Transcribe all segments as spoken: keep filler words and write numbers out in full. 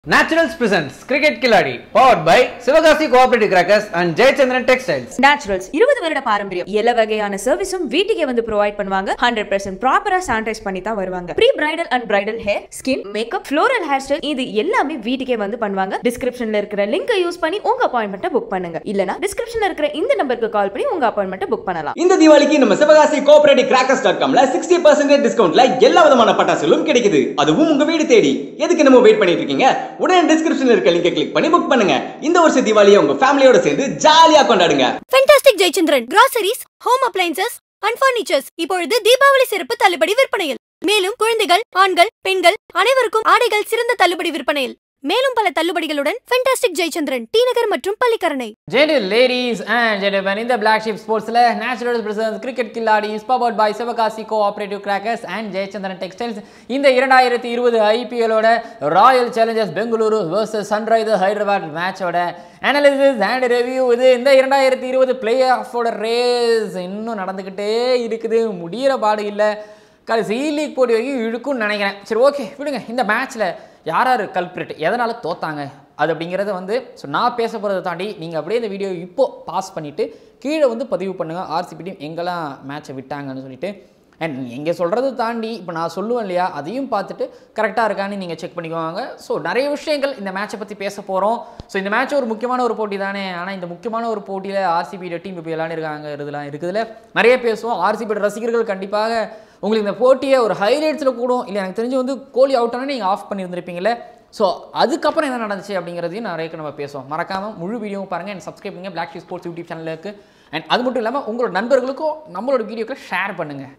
Naturals presents Cricket Killadies, powered by Sivakasi Co-Operative Crackers and Jeyachandran Textiles. Naturals இருபது வருட பாரம்பரியம். எல்லா வகையான சர்வீஸும் வீட்டுக்கே வந்து ப்ரொவைட் பண்ணுவாங்க. one hundred percent ப்ராப்பரா சானிடைஸ் பண்ணி தான் வருவாங்க. Pre bridal and bridal hair, skin, makeup, floral hair style இது எல்லாமே வீட்டுக்கே வந்து பண்ணுவாங்க. டிஸ்கிரிப்ஷன்ல இருக்கிற லிங்கை யூஸ் பண்ணி உங்க அப்பாயின்ட்மென்ட்டை புக் பண்ணுங்க. இல்லனா டிஸ்கிரிப்ஷன்ல இருக்கிற இந்த நம்பருக்கு கால் பண்ணி உங்க அப்பாயின்ட்மென்ட்டை புக் பண்ணலாம். இந்த தீபாவளிக்கு நம்ம Sivakasi cooperative crackers dot com ல sixty percent டிஸ்கவுண்ட்ல எல்லா விதமான பட்டாசுகளும் கிடைக்குது. அதுவும் உங்க வீடு தேடி. எதுக்கு நம்ம வெயிட் பண்ணிட்டு இருக்கீங்க? உடனே டிஸ்கிரிப்ஷன் இருக்க லிங்கை கிளிக் பண்ணி புக் பண்ணுங்க. இந்த வருஷ தீபாவளியை உங்க ஃபேமிலியோட சேர்ந்து ஜாலியா கொண்டாடுங்க. Fantastic Jeyachandran Groceries, Home Appliances and Furnitures இப்பொழுது தீபாவளி சிறப்பு தள்ளுபடி விற்பனையில். மேலும் குழந்தைகள், ஆண்கள், பெண்கள் அனைவருக்கும் ஆடைகள் சிறந்த தள்ளுபடி விற்பனையில். மேலும் பல தள்ளுபடிகளுடன் Fantastic Jeyachandran டி நகர் மற்றும் Pallikaranai. Gentle ladies and gentlemen, in the Blacksheep sportsல Naturals presents Cricket Killadies powered by Sivakasi Co-Operative Crackers and Jeyachandran Textiles. இந்த இரண்டாயிரத்து இருபது ஐ பி எல் ஓட Royal Challengers Bengaluru versus Sunrisers Hyderabad மேட்சோட அனாலிசிஸ் அண்ட் ரிவ்யூ. இது இந்த இரண்டாயிரத்து இருபது பிளே ஆஃபோட ரேஸ் இன்னும் நடந்துக்கிட்டே இருக்குது, முடிகிற பாடு இல்லை. கடைசி லீக் போட்டி வரைக்கும் இழுக்கும்னு நினைக்கிறேன். சரி, ஓகே விடுங்க. இந்த மேட்ச்சில் யார் யார் கல்பிரிட், எதனால் தோத்தாங்க அது அப்படிங்கிறத வந்து ஸோ நான் பேச போகிறத தாண்டி நீங்கள் அப்படியே இந்த வீடியோ இப்போது பாஸ் பண்ணிவிட்டு கீழே வந்து பதிவு பண்ணுங்கள் ஆர்சிபி டீம் எங்கெல்லாம் மேட்சை விட்டாங்கன்னு சொல்லிட்டு. அண்ட் எங்கே சொல்கிறது தாண்டி இப்போ நான் சொல்லுவேன் இல்லையா, அதையும் பார்த்துட்டு கரெக்டாக இருக்கான்னு நீங்கள் செக் பண்ணிக்குவாங்க. ஸோ நிறைய விஷயங்கள் இந்த மேட்சை பற்றி பேச போகிறோம். ஸோ இந்த மேட்ச் ஒரு முக்கியமான ஒரு போட்டி தானே. ஆனால் இந்த முக்கியமான ஒரு போட்டியில் ஆர்சிபியோட டீம் இப்போ விளையாண்டுருக்காங்க இதெல்லாம் இருக்குதுல நிறைய பேசுவோம். ஆர்சிபியோட ரசிகர்கள் கண்டிப்பாக உங்களுக்கு இந்த போட்டியை ஒரு ஹைலைட்ஸில் கூடும் இல்லை எனக்கு தெரிஞ்சு வந்து கோலி அவுட் ஆனால் நீங்கள் ஆஃப் பண்ணியிருந்திருப்பீங்களே. ஸோ அதுக்கப்புறம் என்ன நடந்துச்சு அப்படிங்கிறதையும் நிறைய நம்ம பேசுவோம். மறக்காமல் முழு வீடியோவும் பாருங்கள் அண்ட் சப்ஸ்கிரைப் பண்ணுங்கள் Blacksheep ஸ்போர்ட்ஸ் யூடியூப் சேனலுக்கு. அண்ட் அது மட்டும் இல்லாமல் உங்களோட நண்பர்களுக்கும் நம்மளோட வீடியோக்களை ஷேர் பண்ணுங்கள்.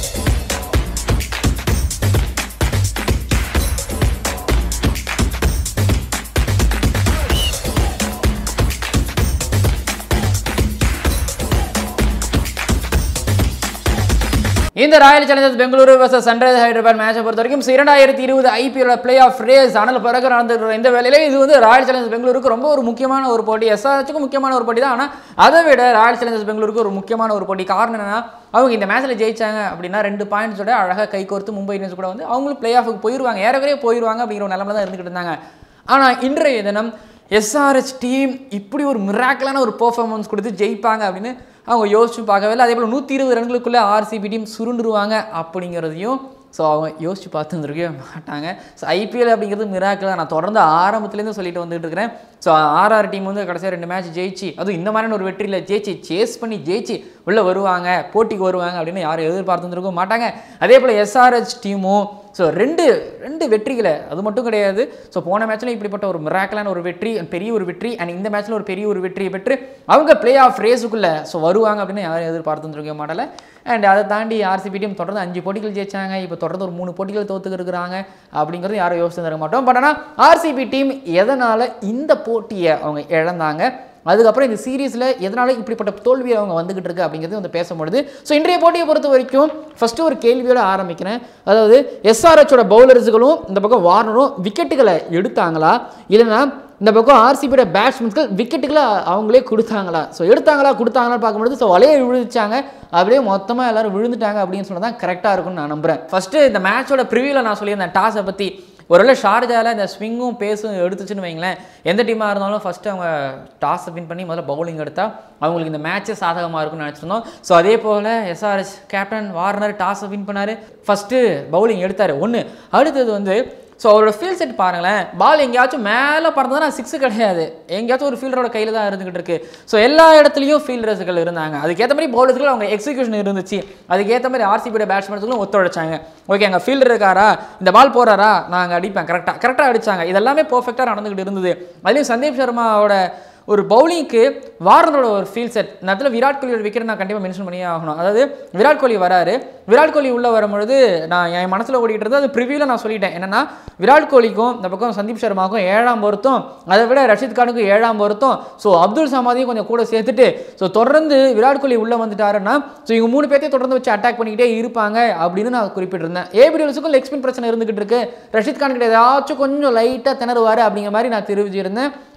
இந்த Royal Challengers Bengaluru versus Sunrisers Hyderabad மேட்சை பொறுத்த வரைக்கும் இரண்டாயிரத்தி இருபது I P L play off race ஆனால் பிறகு நடந்துருக்கிற இந்த வேலையில இது வந்து ராயல் சேலஞ்சர்ஸ் பெங்களூருக்கு ரொம்ப ஒரு முக்கியமான ஒரு போட்டி. எஸ் ஆர் ஹெச்சுக்கும் முக்கியமான ஒரு போட்டி தான். ஆனால் அதை விட ராயல் சேலஞ்சர்ஸ் பெங்களூருக்கு ஒரு முக்கியமான ஒரு போட்டி. காரணம் என்னன்னா, அவங்க இந்த மேட்ச்சில் ஜெயிச்சாங்க அப்படின்னா ரெண்டு பாயிண்ட்ஸோட அழகாக கை கோர்த்து மும்பை இந்தியன்ஸ் கூட வந்து அவங்களும் பிளே ஆஃபுக்கு போயிடுவாங்க, ஏறக்குறைய போயிடுவாங்க அப்படிங்கிற ஒரு நிலைமை தான் இருந்துகிட்டு இருந்தாங்க. ஆனால் இன்றைய தினம் எஸ் ஆர் ஹெச் டீம் இப்படி ஒரு மிராக்கலான ஒரு பெர்ஃபார்மன்ஸ் கொடுத்து ஜெயிப்பாங்க அப்படின்னு அவங்க யோசிச்சு பார்க்கவே இல்லை. அதே போல் நூற்றி இருபது ரன்களுக்குள்ளே ஆர்சிபி டீம் சுருண்டுருவாங்க அப்படிங்கிறதையும் ஸோ அவங்க யோசிச்சு பார்த்துருக்கவே மாட்டாங்க. ஸோ ஐபிஎல் அப்படிங்கிறது மிராக்கிள் தான். நான் தொடர்ந்து ஆரம்பத்துலேருந்து சொல்லிட்டு வந்துட்டு இருக்கிறேன். ஸோ ஆர்ஆர் டீம் வந்து கடைசியாக ரெண்டு மேட்ச் ஜெயிச்சு, அதுவும் இந்த மாதிரியான ஒரு வெற்றியில் ஜெயிச்சு சேஸ் பண்ணி ஜெயிச்சு உள்ளே வருவாங்க, போட்டிக்கு வருவாங்க அப்படின்னு யாரும் எதிர்பார்த்துருக்க மாட்டாங்க. அதே போல் எஸ்ஆர்ஹெச் டீமும் ஸோ ரெண்டு ரெண்டு வெற்றிகளை அது மட்டும் கிடையாது. ஸோ போன மேட்ச்சில் இப்படிப்பட்ட ஒரு மிராக்கலான ஒரு வெற்றி, பெரிய ஒரு வெற்றி, அண்ட் இந்த மேட்ச்சில் ஒரு பெரிய ஒரு வெற்றியை பெற்று அவங்க பிளே ஆஃப் ரேஸுக்குள்ளே ஸோ வருவாங்க அப்படின்னு யாரும் எதிர்பார்த்துருக்க மாட்டல. அண்ட் அதை தாண்டி ஆர்சிபி டீம் தொடர்ந்து அஞ்சு போட்டிகள் ஜெயிச்சாங்க, இப்போ தொடர்ந்து ஒரு மூணு போட்டிகள் தோத்துக்கு இருக்கிறாங்க அப்படிங்கிறது யாரும் யோசிச்சு தர மாட்டோம். பட் ஆனால் ஆர்சிபி டீம் எதனால் இந்த போட்டியை அவங்க இழந்தாங்க, அதுக்கப்புறம் இந்த சீரீஸில் எதனால இப்படிப்பட்ட தோல்வியை அவங்க வந்துகிட்டு இருக்கு அப்படிங்கிறது வந்து பேசப்படுது. ஸோ இன்றைய போட்டியை பொறுத்த வரைக்கும் ஃபஸ்ட்டு ஒரு கேள்வியோட ஆரம்பிக்கிறேன். அதாவது எஸ்ஆர்ஹெச்சோட பவுலர்ஸுகளும் இந்த பக்கம் வார்னரும் விக்கெட்டுகளை எடுத்தாங்களா, இல்லைன்னா இந்த பக்கம் ஆர்சிபியோட பேட்ஸ்மேன்ஸ்கள் விக்கெட்டுகளை அவங்களே கொடுத்தாங்களா? ஸோ எடுத்தாங்களா கொடுத்தாங்களா பார்க்கும்போது ஸோ வலையை விழுந்துச்சாங்க, அப்படியே மொத்தமாக எல்லாரும் விழுந்துட்டாங்க அப்படின்னு சொன்னால் தான் கரெக்டாக இருக்கும்னு நான் நம்புகிறேன். ஃபஸ்ட்டு இந்த மேட்சோட ப்ரிவியூவில் நான் சொல்லியிருந்தேன் டாஸை பற்றி. ஒருவேளை ஷார்ஜாவில் இந்த ஸ்விங்கும் பேஸும் எடுத்துச்சுன்னு வைங்களேன், எந்த டீமாக இருந்தாலும் ஃபஸ்ட்டு அவங்க டாஸை வின் பண்ணி முதல்ல பவுலிங் எடுத்தால் அவங்களுக்கு இந்த மேட்ச்சே சாதகமாக இருக்கும்னு நினச்சிருந்தோம். ஸோ அதே போல் எஸ்ஆர்ஹெச் கேப்டன் வார்னர் டாஸை வின் பண்ணார், ஃபஸ்ட்டு பவுலிங் எடுத்தார் ஒன்று. அடுத்தது வந்து ஸோ அவரோட ஃபீல்ட் செட் பாருங்களேன், பால் எங்கேயாச்சும் மேலே பறந்ததுன்னா சிக்ஸு கிடையாது, எங்கேயாச்சும் ஒரு ஃபீல்டரோட கையில் தான் இருந்துகிட்டு இருக்கு. ஸோ எல்லா இடத்துலையும் ஃபீல்டர்ஸுகள் இருந்தாங்க, அதுக்கேற்ற மாதிரி பவுலர்ஸ்கள் அவங்க எக்ஸிக்யூஷன் இருந்துச்சு, அதுக்கேற்ற மாதிரி ஆர்சிபியோட பேட்ஸ்மேன்ஸ்களும் ஒத்துழைச்சாங்க. ஓகே, அங்கே ஃபீல்டர் இருக்காரா, இந்த பால் போகிறாரா, நான் அங்கே அடிப்பேன், கரெக்டாக கரெக்டாக அடித்தாங்க. இதெல்லாமே பர்ஃபெக்டாக நடந்துகிட்டு இருந்தது. அதுலேயும் சந்தீப் சர்மாவோட ஒரு பவுலிங்க்கு வார்னரோட ஒரு ஃபீல் செட். இந்த இடத்துல விராட் கோலியோட விக்கெட் நான் கண்டிப்பாக மென்ஷன் பண்ணியே ஆகணும். அதாவது விராட் கோலி வராரு, விராட் கோலி உள்ளே வரும்பொழுது நான் என் மனசில் ஓடிக்கிட்டு இருந்தது, அது ப்ரிவியூவில் நான் சொல்லிட்டேன். என்னென்னா விராட் கோலிக்கும் இந்த பக்கம் சந்தீப் சர்மாவுக்கும் ஏழாம் பொருத்தம், அதை விட ரஷீத் கானுக்கும் ஏழாம் பொருத்தம், ஸோ அப்துல் சமாதியும் கொஞ்சம் கூட சேர்த்துட்டு ஸோ தொடர்ந்து விராட் கோலி உள்ளே வந்துட்டாருன்னா ஸோ இவங்க மூணு பேர்த்தையும் தொடர்ந்து வச்சு அட்டாக் பண்ணிக்கிட்டே இருப்பாங்க அப்படின்னு நான் குறிப்பிட்டிருந்தேன். ஏபிடிஎல்ஸுக்கும் லெக் ஸ்பின் பிரச்சனை இருந்துகிட்டு இருக்கு, ரஷீத் கான் கிட்ட ஏதாச்சும் கொஞ்சம் லைட்டாக திணறுவார் அப்படிங்கிற மாதிரி நான் தெரிவிச்சிருந்தேன்.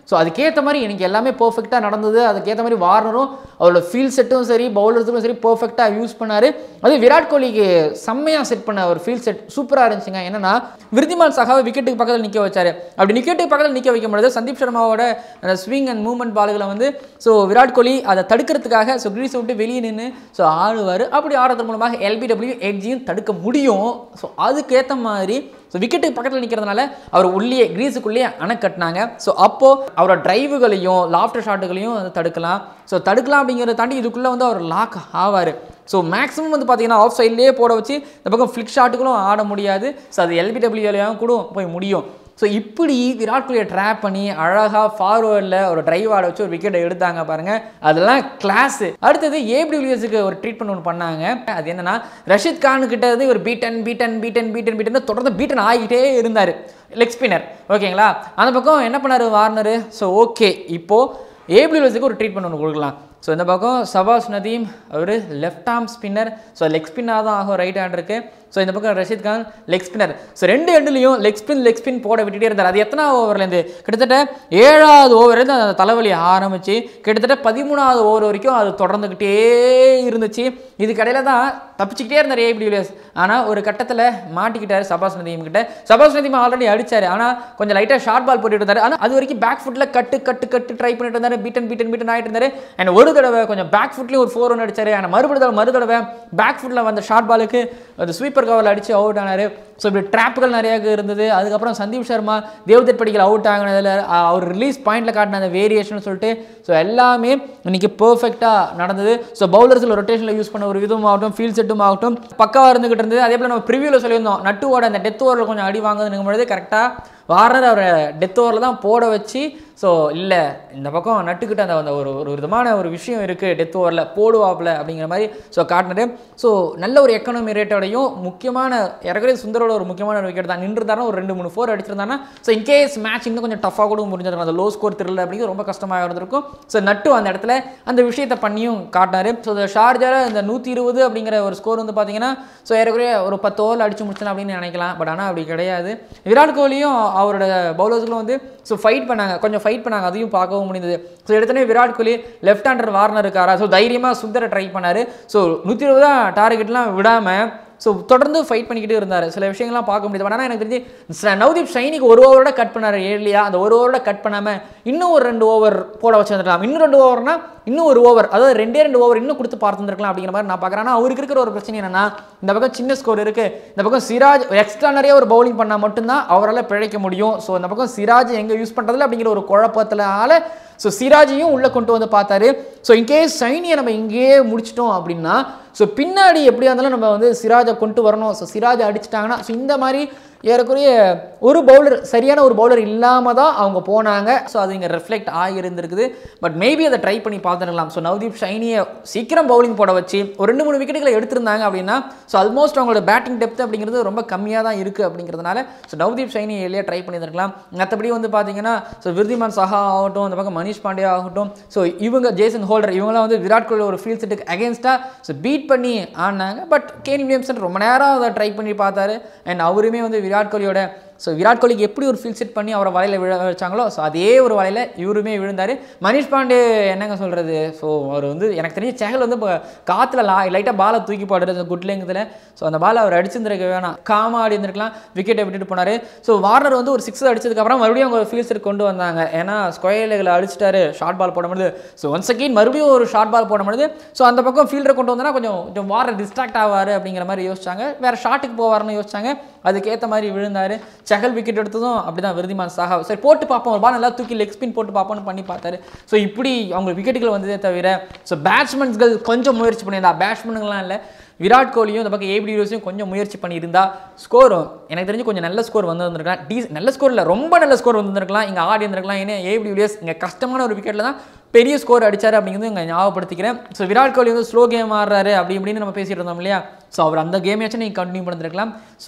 ஸோ அதுக்கேற்ற மாதிரி எனக்கு எல்லாமே பர்ஃபெக்டாக நடந்தது. அதுக்கேற்ற மாதிரி வார்னரும் அவரோட ஃபீல்ட் செட்டும் சரி பவுலர்ஸுக்கும் சரி பர்ஃபெக்டாக யூஸ் பண்ணார். அது விராட் கோலிக்கு செம்மையாக செட் பண்ண ஒரு ஃபீல்ட் செட் சூப்பராக இருந்துச்சுங்க. என்னன்னா விருத்திமான் சகாவை விக்கெட்டுக்கு பக்கத்தில் நிற்க வச்சார். அப்படி விக்கெட்டுக்கு பக்கத்தில் நிற்க வைக்கும் பொழுது சந்தீப் சர்மாவோட அந்த ஸ்விங் அண்ட் மூவ்மெண்ட் பால்களை வந்து ஸோ விராட் கோலி அதை தடுக்கிறதுக்காக ஸோ கிரீஸை விட்டு வெளியே நின்று ஸோ ஆடுவார். அப்படி ஆடுறது மூலமாக எல்பிடபிள்யூ எட்ஜையும் தடுக்க முடியும். ஸோ அதுக்கேற்ற மாதிரி ஸோ விக்கெட்டுக்கு பக்கத்தில் நிற்கிறதுனால அவர் உள்ளே கிரீஸுக்குள்ளேயே அணை கட்டினாங்க. ஸோ அப்போது அவரோட டிரைவுகளையும் லாஃப்ட் ஷாட்டுகளையும் அதை தடுக்கலாம். ஸோ தடுக்கலாம் அப்படிங்கிறத தாண்டி இதுக்குள்ளே வந்து அவர் லாக் ஆவார். ஸோ மேக்ஸிமம் வந்து பார்த்தீங்கன்னா ஆஃப் சைட்லேயே போட வச்சு இந்த பக்கம் ஃப்ளிக் ஷாட்டுகளும் ஆட முடியாது. ஸோ அது எல்பிடபிள்யூலையும் கூட போய் முடியும். ஸோ இப்படி விராட் கோலியை ட்ராப் பண்ணி அழகாக ஃபார்வர்டில் ஒரு டிரைவ் ஆட வச்சு ஒரு விக்கெட்டை எடுத்தாங்க பாருங்கள். அதெல்லாம் கிளாஸு. அடுத்தது ஏபிடபிள்யூஎஸ்க்கு ஒரு ட்ரீட்மெண்ட் ஒன்று பண்ணாங்க. அது என்னன்னா ரஷித் கான் கிட்ட வந்து ஒரு beaten beaten beaten beaten beaten தொடர்ந்து பீட்டன் ஆகிட்டே இருந்தார் லெக் ஸ்பின்னர். ஓகேங்களா? அந்த பக்கம் என்ன பண்ணார் வார்னர்? ஸோ ஓகே இப்போது ஏபிடபிள்யூஎஸ்க்கு ஒரு ட்ரீட்மெண்ட் ஒன்று கொடுக்கலாம். ஸோ இந்த பக்கம் சபாஸ் நதீம் அவர் left arm spinner. So leg ஸ்பின்னாக தான் ஆகும் ரைட் ஹேண்டருக்கு. ஸோ இந்த பக்கம் Rashid Khan leg spinner. So ரெண்டு எண்டுலையும் லெக் ஸ்பின் லெக் ஸ்பின் போட விட்டுட்டே இருந்தார். அது எத்தனை ஓவர்லேருந்து கிட்டத்தட்ட ஏழாவது ஓவர்லேருந்து அந்த தலைவலி ஆரம்பிச்சு கிட்டத்தட்ட பதிமூணாவது ஓவர் வரைக்கும் அது தொடர்ந்துக்கிட்டே இருந்துச்சு. இது கடையில் தான் தப்பிச்சுக்கிட்டே இருந்தார் ஏபிடபிள்யூஎஸ். ஆனால் ஒரு கட்டத்தில் மாட்டிக்கிட்டார் சபாஸ் நதீம் கிட்ட. சபாஸ் நதீம் ஆல்ரெடி அடித்தார். ஆனால் கொஞ்சம் லைட்டாக ஷார்ட் பால் போட்டுட்டு இருந்தார். ஆனால் அது வரைக்கும் பேக் ஃபுட்டில் கட்டு கட்டு கட்டு ட்ரை பண்ணிட்டு இருந்தார். பீட்டன் பீட்டன் பீட்டன் ஆகிட்டு இருந்தார். அண்ட் ஒரு தடவை கொஞ்சம் பேக் ஃபுட்லேயும் ஒரு ஃபோர் ஒன் அடிச்சார். ஆனால் மறுபடியும் மறு தடவை பேக் ஃபுட்டில் வந்த ஷார்ட் பாலுக்கு அது ஸ்வீப்பர் கவரில் அடித்து அவுட் ஆனார். ஸோ இப்படி ட்ராப்புகள் நிறையா இருந்தது. அதுக்கப்புறம் சந்தீப் சர்மா தேவ்தத் படிக்கல் அவுட் ஆகினதில் அவர் ரிலீஸ் பாயிண்டில் காட்டின அந்த வேரியேஷன் சொல்லிட்டு ஸோ எல்லாமே இன்னைக்கு பர்ஃபெக்டாக நடந்தது. ஸோ பவுலர்ஸில் ரொட்டேஷனில் யூஸ் பண்ண ஒரு விதம் ஆகட்டும் ஃபீல்ட் செட்டும் ஆகட்டும் பக்காவாக இருந்துகிட்டு இருந்தது. அதே போல் நம்ம ப்ரிவியூவில் சொல்லியிருந்தோம் நட்டுவோட அந்த டெத் ஓவரில் கொஞ்சம் அடி வாங்குதுன்னு பொழுது கரெக்டாக வார்னர் அவரை டெத் ஓவரில் தான் போட வச்சு ஸோ இல்லை இந்த பக்கம் நட்டுக்கிட்ட அந்த ஒரு ஒரு விதமான ஒரு விஷயம் இருக்குது டெத் ஓவரில் போடுவாப்பில் அப்படிங்கிற மாதிரி ஸோ காட்டினது. ஸோ நல்ல ஒரு எக்கனாமி ரேட்டோடையும் முக்கியமான இறக்குறே சுந்தரோட ஒரு முக்கியமான ஒரு விக்கெட் தான் நின்றுதானா ஒரு ரெண்டு மூணு ஃபோர் அடிச்சிருந்தானா ஸோ இன்கேஸ் மேட்ச் இன்னும் கொஞ்சம் டஃபாக கூட முடிஞ்சிருக்கும். அந்த லோ ஸ்கோர் தெரியல அப்படிங்கிறது ரொம்ப கஷ்டமாக இருந்திருக்கும். ஸோ நட்டு அந்த இடத்துல அந்த விஷயத்தை பண்ணியும் காட்டினார். ஸோ இந்த ஷார்ஜாவில் இந்த நூற்றி இருபது அப்படிங்கிற ஒரு ஸ்கோர் வந்து பார்த்தீங்கன்னா ஸோ ஏறக்குறைய ஒரு பத்து ஓவரில் அடிச்சு முடிச்சலாம் அப்படின்னு நினைக்கலாம். பட் ஆனால் அப்படி கிடையாது. விராட் கோலியும் அவரோட பவுலர்ஸ்களும் வந்து ஸோ ஃபைட் பண்ணாங்க கொஞ்சம் ஃபைட் பண்ணாங்க. அதையும் பார்க்கவும் முடிந்தது. ஸோ எடுத்தனே Virat Kohli left hander Warner இருக்காரா ஸோ தைரியமாக சுந்தரை ட்ரை பண்ணார். ஸோ நூற்றி இருபது தான் டார்கெட்லாம் விடாமல் ஸோ தொடர்ந்து ஃபைட் பண்ணிக்கிட்டு இருந்தார். சில விஷயங்கள்லாம் பார்க்க முடியுது. ஆனால் எனக்கு தெரிஞ்சு நவ்தீப் ஷைனிக்கு ஒரு ஓவரோட கட் பண்ணார் ஏர்லியா. அந்த ஒரு ஓவரோட கட் பண்ணாமல் இன்னும் ஒரு ரெண்டு ஓவர் போட வச்சுருந்துருக்கலாம். இன்னும் ரெண்டு ஓவர்னா இன்னும் ஒரு ஓவர் அதாவது ரெண்டே ரெண்டு ஓவர் இன்னும் கொடுத்து பார்த்துருக்கலாம் அப்படிங்கிற மாதிரி நான் பார்க்குறேன். ஆனால் அவருக்கு இருக்கிற ஒரு பிரச்சனை என்னன்னா இந்த பக்கம் சின்ன ஸ்கோர் இருக்குது. இந்த பக்கம் சிராஜ் எக்ஸ்ட்ரா நிறைய ஒரு பவுலிங் பண்ணால் மட்டும்தான் அவரால் பிழைக்க முடியும். ஸோ இந்த பக்கம் சிராஜ் எங்கே யூஸ் பண்ணுறதில்ல அப்படிங்கிற ஒரு குழப்பத்தினால ஸோ சிராஜையும் உள்ளே கொண்டு வந்து பார்த்தாரு. ஸோ இன்கேஸ் ஷைனியை நம்ம இங்கேயே முடிச்சிட்டோம் அப்படின்னா ஸோ பின்னாடி எப்படியா இருந்தாலும் நம்ம வந்து சிராஜை கொண்டு வரணும். ஸோ சிராஜை அடிச்சிட்டாங்கன்னா ஸோ இந்த மாதிரி ஏறக்குறைய ஒரு பவுலர் சரியான ஒரு பவுலர் இல்லாமல் தான் அவங்க போனாங்க. ஸோ அது இங்கே ரெஃப்ளெக்ட் ஆகியிருந்துருக்குது. பட் மேபி அதை ட்ரை பண்ணி பார்த்துருக்கலாம். ஸோ நவ்தீப் ஷைனியை சீக்கிரம் பவுலிங் போட வச்சு ஒரு ரெண்டு மூணு விக்கெட்டுகளை எடுத்திருந்தாங்க அப்படின்னா ஸோ ஆல்மோஸ்ட் அவங்களோட பேட்டிங் டெப்த் அப்படிங்கிறது ரொம்ப கம்மியாக தான் இருக்குது அப்படிங்கிறதுனால ஸோ நவ்தீப் ஷைனியை எல்லையாக ட்ரை பண்ணியிருக்கலாம். மற்றபடி வந்து பார்த்தீங்கன்னா ஸோ விருதிமான் சஹா ஆகட்டும் இந்த பக்கம் மனிஷ் பாண்டே ஆகட்டும் ஸோ இவங்க ஜேசன் ஹோல்டர் இவங்களாம் வந்து விராட் கோலி ஒரு ஃபீல்ட் செட்டுக்கு அகேன்ஸ்டாக ஸோ பீட் பண்ணி ஆடினாங்க. பட் கேன் வில்லியம்சன் ரொம்ப நேரம் அதை ட்ரை பண்ணி பார்த்தாரு. அண்ட் அவருமே வந்து விராட் கோலியோட ஸோ விராட் கோலிக்கு எப்படி ஒரு ஃபீல்ட் செட் பண்ணி அவரை வலையில் விழ வச்சாங்களோ ஸோ அதே ஒரு வலையில் இவருமே விழுந்தார். மனிஷ் பாண்டே என்னங்க சொல்கிறது ஸோ அவர் வந்து எனக்கு தெரிஞ்ச சேகல் வந்து இப்போ காற்றுல லா லைட்டாக பாலை தூக்கி போடுறது குட் லெங்கில் ஸோ அந்த பாலை அவர் அடிச்சிருந்துருக்க வேணாம் காமாக ஆடி இருந்திருக்கலாம் விக்கெட்டை விட்டுட்டு போனார். ஸோ வார்னர் வந்து ஒரு சிக்ஸ் அடிச்சதுக்கப்புறம் மறுபடியும் அவங்க ஃபீல்ட் செட் கொண்டு வந்தாங்க. ஏன்னா ஸ்கொயர் லெக்கில் அடிச்சிட்டாரு ஷார்ட் பால் போட முடியுது. ஸோ ஒன்ஸ் அகெயின் மறுபடியும் ஒரு ஷார்ட் பால் போட முடியுது. ஸோ அந்த பக்கம் ஃபீல்டரை கொண்டு வந்தோன்னா கொஞ்சம் கொஞ்சம் வார்னர் டிஸ்ட்ராக்ட் ஆவார் அப்படிங்கிற மாதிரி யோசிச்சாங்க. வேறு ஷாட்டுக்கு போவார்னு யோசிச்சாங்க. அதுக்கேற்ற மாதிரி விழுந்தார். சஹல் விக்கெட் எடுத்ததும் அப்படி தான் விருதிமான் சஹா சரி போட்டு பார்ப்போம் ஒரு பால் நல்லா தூக்கி லெக் ஸ்பின் போட்டு பார்ப்போம்னு பண்ணி பார்த்தாரு. ஸோ இப்படி அவங்க விக்கெட்டுகள் வந்ததே தவிர ஸோ பேட்ஸ்மேன்ஸ்கள் கொஞ்சம் முயற்சி பண்ணியிருந்தா பேட்ஸ்மேனுங்களாம் இல்லை விராட் கோலியும் இந்த பக்கம் ஏபிடிவிலியர்ஸையும் கொஞ்சம் முயற்சி பண்ணியிருந்தா ஸ்கோரும் எனக்கு தெரிஞ்சு கொஞ்சம் நல்ல ஸ்கோர் வந்து வந்திருக்கலாம். டீ நல்ல ஸ்கோர் இல்லை ரொம்ப நல்ல ஸ்கோர் வந்துருக்கலாம். இங்கே ஆடி இருந்திருக்கலாம். ஏன்னா ஏபிடிவிலியர்ஸ் இங்கே கஷ்டமான ஒரு விக்கெட்டில் தான் பெரிய ஸ்கோர் அடித்தார் அப்படிங்கிறது இங்கே ஞாபகப்படுத்திக்கிறேன். ஸோ விராட் கோலி வந்து ஸ்லோ கேம் ஆடுறாரு அப்படி இப்படின்னு நம்ம பேசிகிட்டு இருந்தோம் இல்லையா. ஸோ அவர் அந்த கேமையாச்சும் நீங்கள் கண்டினியூ பண்ணிருக்கலாம். ஸோ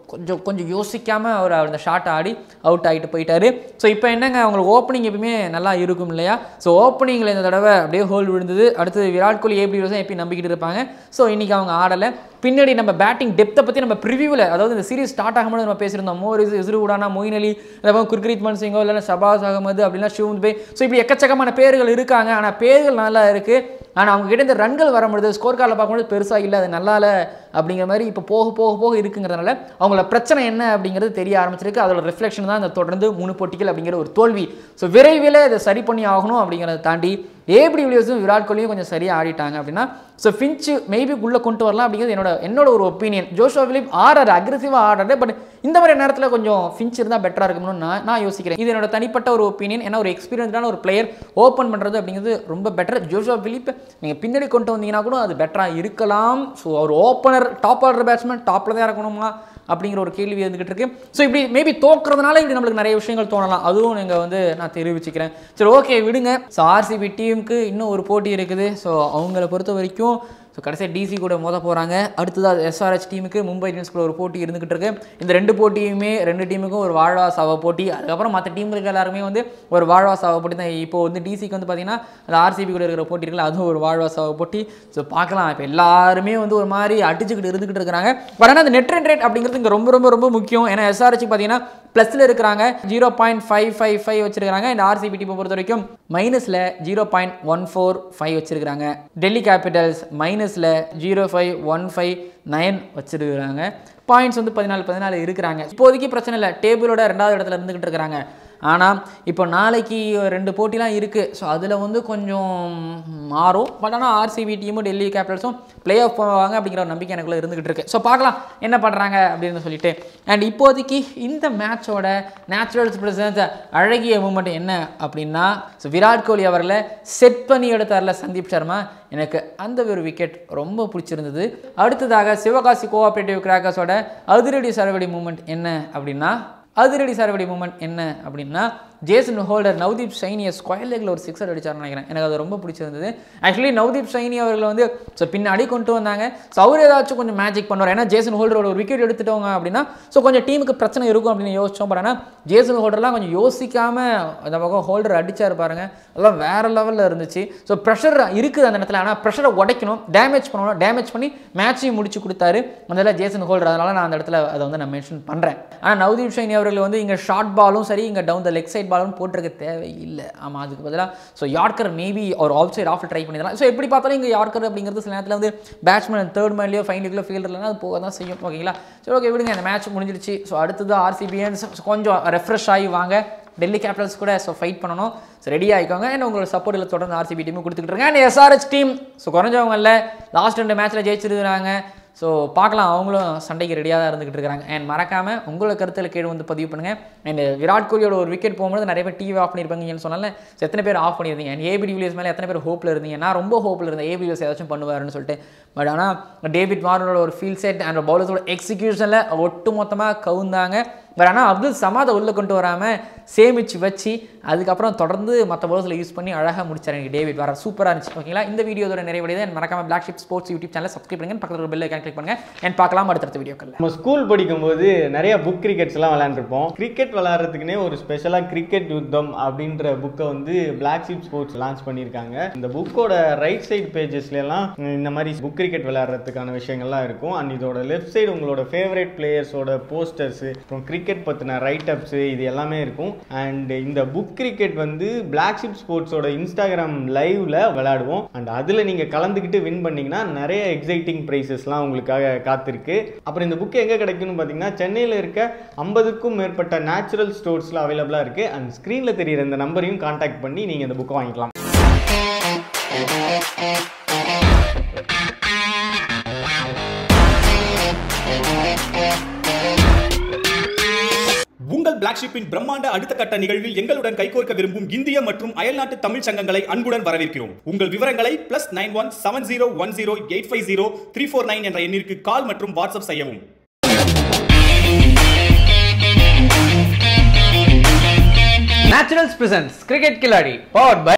கொஞ்சம் கொஞ்சம் யோசிக்காமல் அவர் அந்த ஷாட் ஆடி அவுட் ஆகிட்டு போயிட்டார். ஸோ இப்போ என்னங்க அவங்களுக்கு ஓப்பனிங் எப்பவுமே நல்லா இருக்கும் இல்லையா? ஸோ ஓப்பனிங்கில் இந்த தடவை அப்படியே ஹோல் விழுந்தது. அடுத்தது விராட் கோலி ஏபி டிவிலியர்ஸ் எப்பயும் நம்பிக்கிட்டு இருப்பாங்க. ஸோ இன்றைக்கி அவங்க ஆடலை. பின்னாடி நம்ம பேட்டிங் டெப்த்தை பற்றி நம்ம ப்ரிவியூவில், அதாவது இந்த சீரிஸ் ஸ்டார்ட் ஆகும்போது நம்ம பேசியிருந்தோம். மோரிஸ், இஸ்ருடானா, மொயின் அலி, அதாவது குர்க்ரீத் மன் சிங்கோ, இல்லைன்னா ஷபாஸ் அகமது, அப்படின்னா ஷிவம் பே. ஸோ இப்படி எக்கச்சக்கமான பேர்கள் இருக்காங்க. ஆனால் பேர்கள் நல்லா இருக்குது. ஆனால் அவங்க கிட்ட இந்த ரன்கள் வரும்பொழுது ஸ்கோர் கார்டில் பார்க்கும்போது பெருசாக இல்லை, அது நல்லா இல்லை அப்படிங்கிற மாதிரி இப்போ போக போக போக இருக்குங்கிறதுனால அவங்கள பிரச்சனை என்ன அப்படிங்கிறது தெரிய ஆரம்பிச்சிருக்கு. அதோட ரிஃப்ளெக்ஷன் தான் இந்த தொடர்ந்து மூணு போட்டிகள் அப்படிங்கிற ஒரு தோல்வி. ஸோ விரைவில் இதை சரி பண்ணி ஆகணும் அப்படிங்கிறத தாண்டி ஏபி டிவிலியர்ஸும் விராட் கோலியும் கொஞ்சம் சரியாக ஆடிட்டாங்க அப்படின்னா ஸோ ஃபின்ச்சு மேபி உள்ளே கொண்டு வரலாம் அப்படிங்கிறது என்னோட என்னோட ஒரு ஒப்பீனியன். ஜோஷுவா வில்லியம்ஸ் ஆடுறாரு, அக்ரெசிவாக ஆடுறாரு. பட் இந்த மாதிரி நேரத்தில் கொஞ்சம் ஃபின்ச் இருந்தால் பெட்டராக இருக்கும்னு நான் நான் யோசிக்கிறேன். இது என்னோட தனிப்பட்ட ஒரு ஒப்பீனியன். ஏன்னா ஒரு எக்ஸ்பீரியன்ஸான ஒரு பிளேயர் ஓப்பன் பண்ணுறது அப்படிங்கிறது ரொம்ப பெட்டர். ஜோஷுவா வில்லியம்ஸ் நீங்கள் பின்னாடி கொண்டு வந்தீங்கன்னா கூட அது பெட்டராக இருக்கலாம். ஸோ அவர் ஓப்பனர் டாப் ஆர்டர் பேட்ஸ்மேன் டாப்பில் தான் இருக்கணுமா அப்படிங்கிற ஒரு கேள்வி வந்துகிட்டு இருக்கு. ஸோ இப்படி மேபி தோக்குறதுனால இப்படி நம்மளுக்கு நிறைய விஷயங்கள் தோணலாம். அதுவும் நீங்கள் வந்து நான் தெரிவிச்சுக்கிறேன். சரி, ஓகே விடுங்க. ஸோ ஆர்சிபி டீமுக்கு இன்னும் ஒரு போட்டி இருக்குது. ஸோ அவங்கள பொறுத்த வரைக்கும் ஸோ கடைசியாக டிசி கூட மோத போகிறாங்க. அடுத்ததாக எஸ்ஆர்ஹெச் டீமுக்கு மும்பை இந்தியன்ஸ் கூட ஒரு போட்டி இருந்துகிட்டு இருக்கு. இந்த ரெண்டு போட்டியுமே ரெண்டு டீமுக்கும் ஒரு வாழ்வா சாவ போட்டி. அதுக்கப்புறம் மற்ற டீமுக்கு எல்லாருமே வந்து ஒரு வாழ்வா சாவ போட்டி தான். இப்போ வந்து டிசிக்கு வந்து பார்த்தீங்கன்னா அந்த ஆர்சிபி கூட இருக்கிற போட்டி இருக்குல்ல, அதுவும் ஒரு வாழ்வா சாவ போட்டி. ஸோ பார்க்கலாம். இப்போ எல்லாருமே வந்து ஒரு மாதிரி அடிச்சுக்கிட்டு இருந்துகிட்டு இருக்கிறாங்க. பட் ஆனால் அந்த நெட் ரன் ரேட் அப்படிங்கிறது இங்கே ரொம்ப ரொம்ப ரொம்ப முக்கியம். ஏன்னா எஸ்ஆர்ஹெச் பார்த்தீங்கன்னா ப்ளஸில் இருக்கிறாங்க, zero point five five five வச்சிருக்காங்க. இந்த ஆர்சிபி டீமை பொறுத்த வரைக்கும் மைனஸில் zero point one four five வச்சிருக்காங்க. டெல்லி கேபிட்டல்ஸ் மைனஸில் zero five one five nine வச்சிருக்கிறாங்க. பாயிண்ட்ஸ் வந்து பதினாலு பதினாலு இருக்கிறாங்க. இப்போதைக்கு பிரச்சனை இல்லை, டேபிளோட ரெண்டாவது இடத்துல இருந்துகிட்டு இருக்கிறாங்க. ஆனால் இப்போ நாளைக்கு ரெண்டு போட்டிலாம் இருக்குது. ஸோ அதில் வந்து கொஞ்சம் மாறும். பட் ஆனால் ஆர்சிபி டீமும் டெல்லி கேபிட்டல்ஸும் பிளே ஆஃப் போவாங்க அப்படிங்கிற ஒரு நம்பிக்கை எனக்குள்ளே இருந்துகிட்டு இருக்கு. ஸோ பார்க்கலாம் என்ன பண்ணுறாங்க அப்படின்னு சொல்லிட்டு. அண்ட் இப்போதைக்கு இந்த மேட்சோட நேச்சுரல் பிரசன்ஸ் அழகிய மூமெண்ட் என்ன அப்படின்னா ஸோ விராட் கோலி அவர்களை செட் பண்ணி எடுத்தார்ல சந்தீப் சர்மா, எனக்கு அந்த ஒரு விக்கெட் ரொம்ப பிடிச்சிருந்தது. அடுத்ததாக சிவகாசி கோஆப்ரேட்டிவ் கிராக்கர்ஸோட அதிரடி சரவடி மூமெண்ட் என்ன அப்படின்னா அதிரடி சரவடி மூமெண்ட் என்ன அப்படின்னா ஜேசன் ஹோல்டர் நவ்தீப் சைனியை ஸ்கொயர் லெக்கில் ஒரு சிக்ஸர் அடிச்சார்னு நினைக்கிறேன். எனக்கு அது ரொம்ப பிடிச்சிருந்தது. ஆக்சுவலி நவ்தீப் சைனி அவர்களை வந்து ஸோ பின்னாடி கொண்டு வந்தாங்க. ஸோ அவர் ஏதாச்சும் கொஞ்சம் மேஜிக் பண்ணுவார். ஏன்னா ஜேசன் ஹோல்டரோட ஒரு விக்கெட் எடுத்துட்டவங்க அப்படின்னா ஸோ கொஞ்சம் டீமுக்கு பிரச்சனை இருக்கும் அப்படின்னு யோசிச்சோம். பட் ஆனால் ஜேசன் ஹோல்டர்லாம் கொஞ்சம் யோசிக்காமல் அந்த பக்கம் ஹோல்டர் அடிச்சார் பாருங்க, அதெல்லாம் வேறு லெவலில் இருந்துச்சு. ஸோ ப்ரெஷர் இருக்குது அந்த இடத்துல. ஆனால் ப்ரெஷரை உடைக்கணும், டேமேஜ் பண்ணணும். டேமேஜ் பண்ணி மேட்சையும் முடிச்சு கொடுத்தாரு அந்த ஜேசன் ஹோல்டர். அதனால நான் அந்த இடத்துல அதை வந்து நான் மென்ஷன் பண்ணுறேன். ஆனால் நவ்தீப் சைனி அவர்கள் வந்து இங்கே ஷார்ட் பாலும் சரி, இங்கே டவுன் த லெக் சைட் பாலும் போட்டிருக்க தேவையில்லை. ஆமாம், அதுக்கு பதிலாக ஸோ யார்க்கர் மேபி ஒரு ஆஃப் சைட் ஆஃப் ட்ரை பண்ணிடலாம். ஸோ எப்படி பார்த்தாலும் இங்கே யார்க்கர் அப்படிங்கிறது சில நேரத்தில் வந்து பேட்ஸ்மேன் தேர்ட் மேன்லையோ ஃபைனலியோ ஃபீல்டர்லாம் அது போக தான் செய்யும். ஓகேங்களா? சரி, ஓகே விடுங்க, இந்த மேட்ச் முடிஞ்சிடுச்சு. ஸோ அடுத்தது ஆர்சிபிஎன்ஸ் கொஞ்சம் ரெஃப்ரெஷ் ஆகி வாங்க, டெல்லி கேபிட்டல்ஸ் கூட ஸோ ஃபைட் பண்ணணும். ஸோ ரெடி ஆகிக்கோங்க. என்ன உங்களோட சப்போர்ட்டில் தொடர்ந்து ஆர்சிபி டீமும் கொடுத்துக்கிட்டு இருக்காங்க. அண்ட் எஸ்ஆர்ஹெச் டீம் ஸோ குறைஞ்சவங்க இல்லை, லாஸ்ட் ரெண்டு மேட்ச்சில் ஜெயிச்சிருக்கிறாங்க. ஸோ பார்க்கலாம், அவங்களும் சண்டைக்கு ரெடியாக தான் இருந்துகிட்டு இருக்காங்க. அண்ட் மறக்காமல் உங்களோட கருத்தில் கீழே வந்து பதிவு பண்ணுங்கள். அண்ட் விராட் கோலியோட ஒரு விக்கெட் போகும்போது நிறைய பேர் டிவி ஆஃப் பண்ணியிருப்பாங்கன்னு சொன்னால ஸோ எத்தனை பேர் ஆஃப் பண்ணியிருந்தீங்க? அண்ட் ஏபி டிவிலியர்ஸ் மேலே எத்தனை பேர் ஹோப்பில் இருந்தீங்க? நான் ரொம்ப ஹோப்பில் இருந்தேன் ஏபி டிவிலியர்ஸ் ஏதாச்சும் பண்ணுவாருன்னு சொல்லிட்டு. பட் ஆனால் டேவிட் வார்னரோட ஒரு ஃபீல் செட் அண்ட் பவுலர்ஸோட எக்ஸிக்யூஷனில் ஒட்டு மொத்தமாக கவுந்தாங்க. பட் ஆனால் அப்துல் சமாதை உள்ளே கொண்டு வராமல் சேமிச்சு வச்சு அதுக்கப்புறம் தொடர்ந்து மற்ற பவுலர்ஸில் யூஸ் பண்ணி அழகாக முடிச்சார் எனக்கு டேவிட் வாரர். சூப்பராக இருந்துச்சு. ஓகேங்களா? இந்த வீடியோட நிறைவடையுது. அண்ட் மறக்காமல் Blacksheep Sports YouTube channel subscribe பண்ணுங்க, பக்கத்தில் பெல் ஐகான் கிளிக் பண்ணுங்க. அண்ட் பார்க்கலாம் அடுத்தடுத்த வீடியோக்கள். நம்ம ஸ்கூல் படிக்கும்போது நிறைய புக் கிரிக்கெட்ஸ்லாம் விளையாண்டுருப்போம். கிரிக்கெட் விளையாடுறதுக்குன்னே ஒரு ஸ்பெஷலாக கிரிக்கெட் யுத்தம் அப்படின்ற புக்கை வந்து Blacksheep ஸ்போர்ட்ஸ் லான்ச் பண்ணியிருக்காங்க. இந்த புக்கோட ரைட் சைடு பேஜஸ்லாம் இந்த மாதிரி புக் கிரிக்கெட் விளையாடுறதுக்கான விஷயங்கள்லாம் இருக்கும். அண்ட் இதோட லெஃப்ட் சைடு உங்களோட ஃபேவரட் பிளேயர்ஸோட போஸ்டர்ஸ், அப்புறம் கிரிக்கெட் பற்றின ரைட் அப்ஸ், இது எல்லாமே இருக்கும். அண்ட் இந்த புக் கிரிக்கெட் வந்து Blacksheep ஸ்போர்ட்ஸோட இன்ஸ்டாகிராம் லைவ்ல விளையாடுவோம். அண்ட் அதுல நீங்க கலந்துக்கிட்டு வின் பண்ணீங்கன்னா நிறைய எக்ஸைட்டிங் பிரைசஸ்லாம் உங்களுக்காக காத்திருக்கு. அப்புறம் இந்த புக் எங்க கிடைக்கும்னு பாத்தீங்கன்னா சென்னையில இருக்க ஐம்பதுக்கும் மேற்பட்ட நேச்சுரல் ஸ்டோர்ஸ்ல அவைலபிளா இருக்கு. அண்ட் ஸ்கிரீன்ல தெரியுற இந்த நம்பரையும் கான்டாக்ட் பண்ணி நீங்க இந்த புக்கை வாங்கிக்கலாம். உங்கள் Blacksheepin பிரம்மாண்ட அடுத்த கட்ட நிகழ்வில் எங்களுடன் கைகோர்க்க விரும்பும் இந்திய மற்றும் அயல்நாட்டு தமிழ் சங்கங்களை அன்புடன் வரவேற்கிறோம். உங்கள் விவரங்களை plus nine one seven zero one zero eight five zero three four nine என்ற எண்ணிற்கு கால் மற்றும் வாட்ஸ்அப் செய்யவும். Naturals presents Cricket Killadi powered by